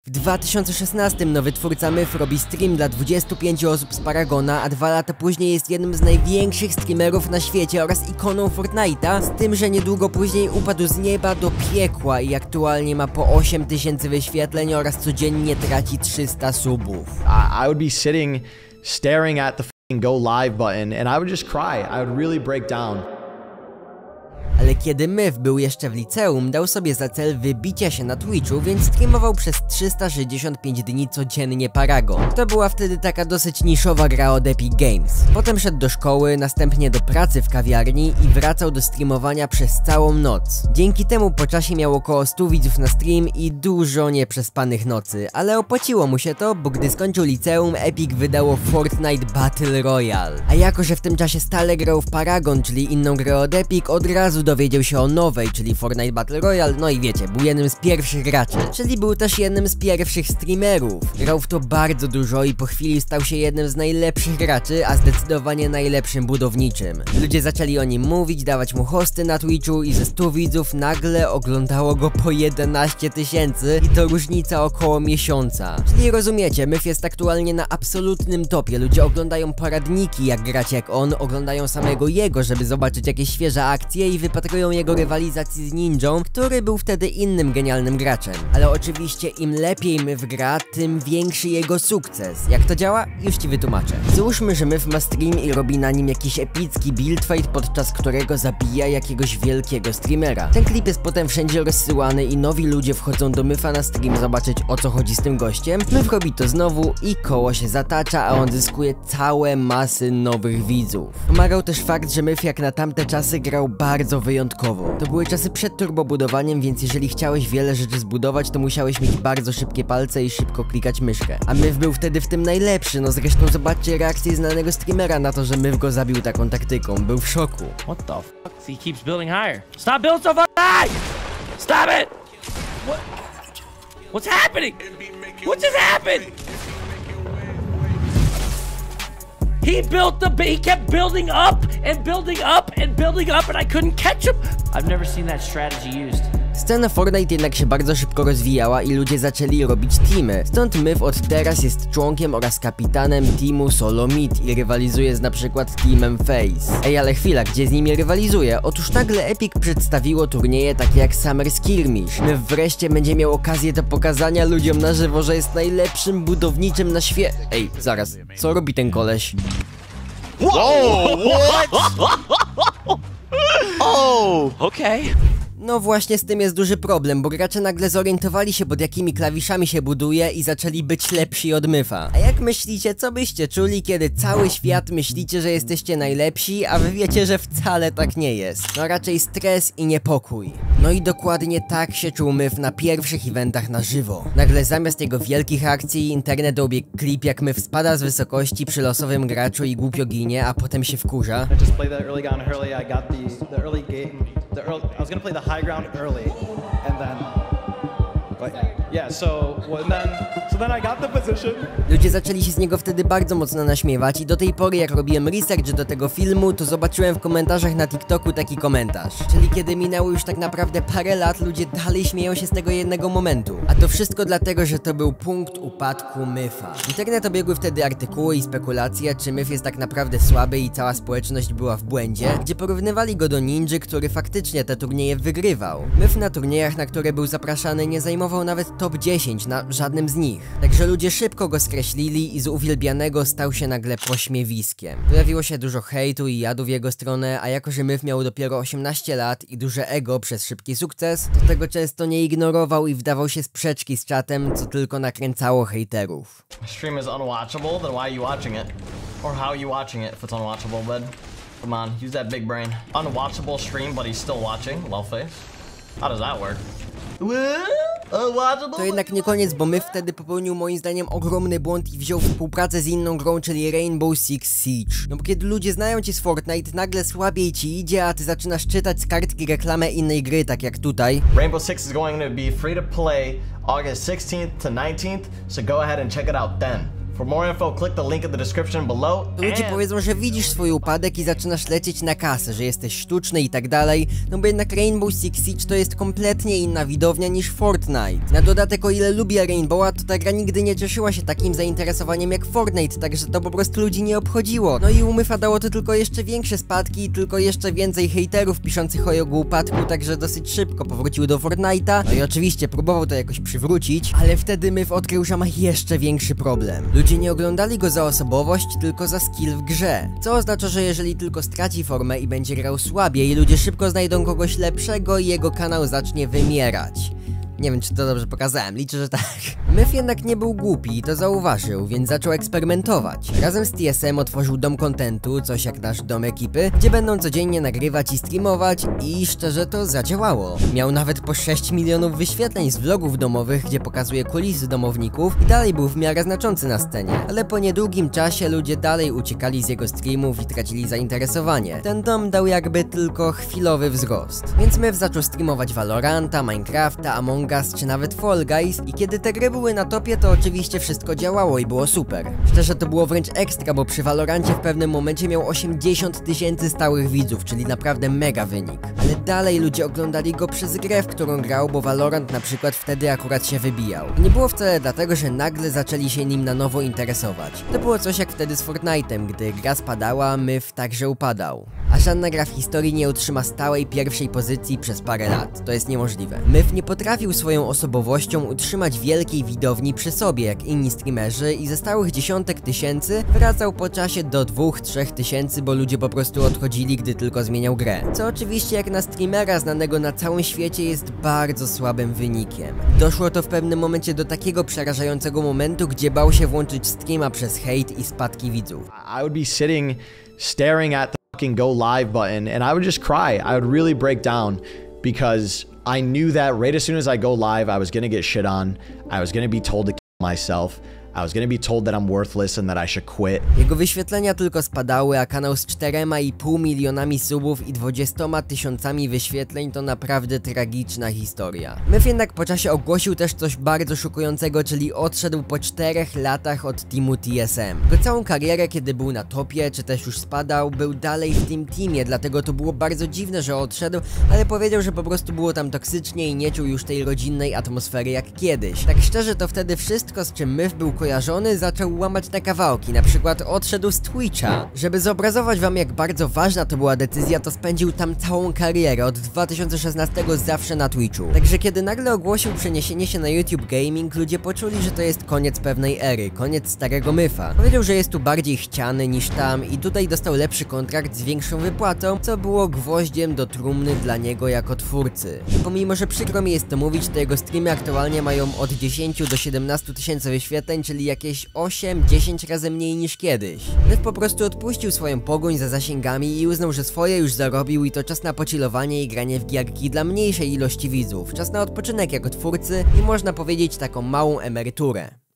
W 2016 nowy twórca Myth robi stream dla 25 osób z Paragona, a 2 lata później jest jednym z największych streamerów na świecie oraz ikoną Fortnite'a, z tym, że niedługo później upadł z nieba do piekła i aktualnie ma po 8000 wyświetleń oraz codziennie traci 300 subów. I would be sitting, staring at the fucking go live button and I would just cry. I would really break down. Ale kiedy Myth był jeszcze w liceum, dał sobie za cel wybicia się na Twitchu, więc streamował przez 365 dni codziennie Paragon. To była wtedy taka dosyć niszowa gra od Epic Games. Potem szedł do szkoły, następnie do pracy w kawiarni i wracał do streamowania przez całą noc. Dzięki temu po czasie miał około 100 widzów na stream i dużo nieprzespanych nocy, ale opłaciło mu się to, bo gdy skończył liceum, Epic wydało Fortnite Battle Royale. A jako, że w tym czasie stale grał w Paragon, czyli inną grę od Epic, od razu dowiedział się o nowej, czyli Fortnite Battle Royale, no i wiecie, był jednym z pierwszych graczy, czyli był też jednym z pierwszych streamerów. Grał w to bardzo dużo i po chwili stał się jednym z najlepszych graczy, a zdecydowanie najlepszym budowniczym. Ludzie zaczęli o nim mówić, dawać mu hosty na Twitchu i ze 100 widzów nagle oglądało go po 11 000 i to różnica około miesiąca. Czyli rozumiecie, Myth jest aktualnie na absolutnym topie, ludzie oglądają poradniki jak grać jak on, oglądają samego jego, żeby zobaczyć jakieś świeże akcje i wypatrują jego rywalizacji z Ninją, który był wtedy innym genialnym graczem. Ale oczywiście im lepiej Myth gra, tym większy jego sukces. Jak to działa? Już ci wytłumaczę. Załóżmy, że Myth ma stream i robi na nim jakiś epicki build fight, podczas którego zabija jakiegoś wielkiego streamera. Ten klip jest potem wszędzie rozsyłany i nowi ludzie wchodzą do Mytha na stream zobaczyć, o co chodzi z tym gościem. Myth robi to znowu i koło się zatacza, a on zyskuje całe masy nowych widzów. Pomagał też fakt, że Myth jak na tamte czasy grał bardzo wyjątkowo. To były czasy przed turbobudowaniem, więc jeżeli chciałeś wiele rzeczy zbudować, to musiałeś mieć bardzo szybkie palce i szybko klikać myszkę. A Myth był wtedy w tym najlepszy, no zresztą zobaczcie reakcję znanego streamera na to, że Myth go zabił taką taktyką. Był w szoku. What the fuck? He keeps building higher. Stop building so fucking high! Stop it! What? What's happening? What just happened? He kept building up and building up and building up, and I couldn't catch him. I've never seen that strategy used. Scena Fortnite jednak się bardzo szybko rozwijała i ludzie zaczęli robić teamy. Stąd Myth od teraz jest członkiem oraz kapitanem teamu Solo Mid i rywalizuje z na przykład teamem FaZe. Ej, ale chwila, gdzie z nimi rywalizuje? Otóż nagle Epic przedstawiło turnieje takie jak Summer Skirmish. Myth wreszcie będzie miał okazję do pokazania ludziom na żywo, że jest najlepszym budowniczym na świecie. Ej, zaraz, co robi ten koleś? Whoa! What? Oh, okay. No właśnie z tym jest duży problem, bo gracze nagle zorientowali się, pod jakimi klawiszami się buduje i zaczęli być lepsi od Mytha. A jak myślicie, co byście czuli, kiedy cały świat myślicie, że jesteście najlepsi, a wy wiecie, że wcale tak nie jest? No raczej stres i niepokój. No i dokładnie tak się czuł Myth na pierwszych eventach na żywo. Nagle zamiast jego wielkich akcji, internet obiegł klip, jak Myth spada z wysokości przy losowym graczu i głupio ginie, a potem się wkurza. I was gonna play the high ground early, and then, so then I got the position. Ludzie zaczęli się z niego wtedy bardzo mocno naśmiewać i do tej pory, jak robiłem research do tego filmu, to zobaczyłem w komentarzach na TikToku taki komentarz. Czyli kiedy minęło już tak naprawdę parę lat, ludzie dalej śmieją się z tego jednego momentu. A to wszystko dlatego, że to był punkt upadku Mytha. W internet obiegły wtedy artykuły i spekulacje, czy Myth jest tak naprawdę słaby i cała społeczność była w błędzie, gdzie porównywali go do Ninja, który faktycznie te turnieje wygrywał. Myth na turniejach, na które był zapraszany, nie zajmował nawet top 10 na żadnym z nich. Także ludzie szybko go skreślili i z uwielbianego stał się nagle pośmiewiskiem. Pojawiło się dużo hejtu i jadu w jego stronę, a jako że Myth miał dopiero 18 lat i duże ego przez szybki sukces, to tego często nie ignorował i wdawał się sprzeczki z czatem, co tylko nakręcało hejterów. Stream is unwatchable, then why are you watching it? Or how are you watching it if it's unwatchable, bud? Come on, use that big brain. Unwatchable stream, but he's still watching, lolface. How does that work? To jednak nie koniec, bo Myth wtedy popełnił moim zdaniem ogromny błąd i wziął współpracę z inną grą, czyli Rainbow Six Siege. No bo kiedy ludzie znają cię z Fortnite, nagle słabiej ci idzie, a ty zaczynasz czytać z kartki reklamę innej gry, tak jak tutaj. Rainbow Six is going to be free to play August 16th to 19th, so go ahead and check it out then. For more info, click the link in the description below. Ludzie powiedzą, że widzisz swój upadek i zaczynasz lecieć na kasę, że jesteś sztuczny i tak dalej, no bo jednak Rainbow Six Siege to jest kompletnie inna widownia niż Fortnite. Na dodatek, o ile lubię Rainbowa, to ta gra nigdy nie cieszyła się takim zainteresowaniem jak Fortnite, także to po prostu ludzi nie obchodziło. No i Umyfa dało to tylko jeszcze większe spadki i tylko jeszcze więcej hejterów piszących o jego upadku, także dosyć szybko powrócił do Fortnite'a. No i oczywiście próbował to jakoś przywrócić, ale wtedy Myf odkrył, że ma jeszcze większy problem. Ludzie nie oglądali go za osobowość, tylko za skill w grze. Co oznacza, że jeżeli tylko straci formę i będzie grał słabiej, ludzie szybko znajdą kogoś lepszego i jego kanał zacznie wymierać. Nie wiem, czy to dobrze pokazałem, liczę, że tak. Myf jednak nie był głupi i to zauważył, więc zaczął eksperymentować. Razem z TSM otworzył dom kontentu, coś jak nasz dom ekipy, gdzie będą codziennie nagrywać i streamować i szczerze to zadziałało. Miał nawet po 6 milionów wyświetleń z vlogów domowych, gdzie pokazuje kulisy domowników i dalej był w miarę znaczący na scenie. Ale po niedługim czasie ludzie dalej uciekali z jego streamów i tracili zainteresowanie. Ten dom dał jakby tylko chwilowy wzrost. Więc Myf zaczął streamować Valoranta, Minecrafta, Among Us czy nawet Fall Guys i kiedy te gry były na topie, to oczywiście wszystko działało i było super. Szczerze to było wręcz ekstra, bo przy Valorancie w pewnym momencie miał 80 000 stałych widzów, czyli naprawdę mega wynik. Ale dalej ludzie oglądali go przez grę, w którą grał, bo Valorant na przykład wtedy akurat się wybijał. I nie było wcale dlatego, że nagle zaczęli się nim na nowo interesować. To było coś jak wtedy z Fortnite'em, gdy gra spadała, Myf także upadał. A żadna gra w historii nie utrzyma stałej pierwszej pozycji przez parę lat. To jest niemożliwe. Myf nie potrafił swoją osobowością utrzymać wielkiej widowni przy sobie, jak inni streamerzy i ze stałych dziesiątek tysięcy wracał po czasie do 2-3 tysięcy, bo ludzie po prostu odchodzili, gdy tylko zmieniał grę. Co oczywiście jak na streamera znanego na całym świecie jest bardzo słabym wynikiem. Doszło to w pewnym momencie do takiego przerażającego momentu, gdzie bał się włączyć streama przez hejt i spadki widzów. I would be sitting, staring at the fucking go live button, and I would just cry. I would really break down because I knew that right as soon as I go live, I was gonna get shit on. I was gonna be told to kill myself. I was gonna be told that I'm worthless and that I should quit. Jego wyświetlenia tylko spadały, a kanał z 4,5 milionami subów i 20 000 wyświetleń to naprawdę tragiczna historia. Myf jednak po czasie ogłosił też coś bardzo szokującego, czyli odszedł po 4 latach od teamu TSM. Jego całą karierę, kiedy był na topie, czy też już spadał, był dalej w tym teamie, dlatego to było bardzo dziwne, że odszedł, ale powiedział, że po prostu było tam toksycznie i nie czuł już tej rodzinnej atmosfery jak kiedyś. Tak szczerze to wtedy wszystko, z czym Myf był kojarzony, zaczął łamać na kawałki, na przykład odszedł z Twitcha. Żeby zobrazować wam, jak bardzo ważna to była decyzja, to spędził tam całą karierę, od 2016 zawsze na Twitchu. Także kiedy nagle ogłosił przeniesienie się na YouTube Gaming, ludzie poczuli, że to jest koniec pewnej ery, koniec starego Myfa. Powiedział, że jest tu bardziej chciany niż tam i tutaj dostał lepszy kontrakt z większą wypłatą, co było gwoździem do trumny dla niego jako twórcy. Pomimo, że przykro mi jest to mówić, to jego streamy aktualnie mają od 10 do 17 tysięcy wyświetleń, czyli jakieś 8-10 razy mniej niż kiedyś. Myf po prostu odpuścił swoją pogoń za zasięgami i uznał, że swoje już zarobił i to czas na pochillowanie i granie w gierki dla mniejszej ilości widzów. Czas na odpoczynek jako twórcy i można powiedzieć taką małą emeryturę.